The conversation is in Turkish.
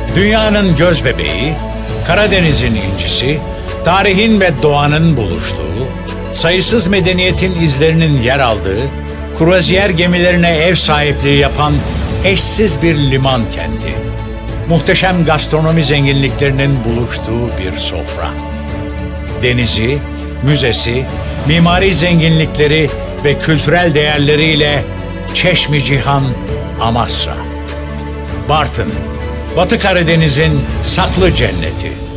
Dünyanın gözbebeği, Karadeniz'in incisi, tarihin ve doğanın buluştuğu, sayısız medeniyetin izlerinin yer aldığı, kruvaziyer gemilerine ev sahipliği yapan eşsiz bir liman kenti. Muhteşem gastronomi zenginliklerinin buluştuğu bir sofra. Denizi, müzesi, mimari zenginlikleri ve kültürel değerleriyle Çeşmi Cihan Amasra. Bartın, Batı Karadeniz'in saklı cenneti.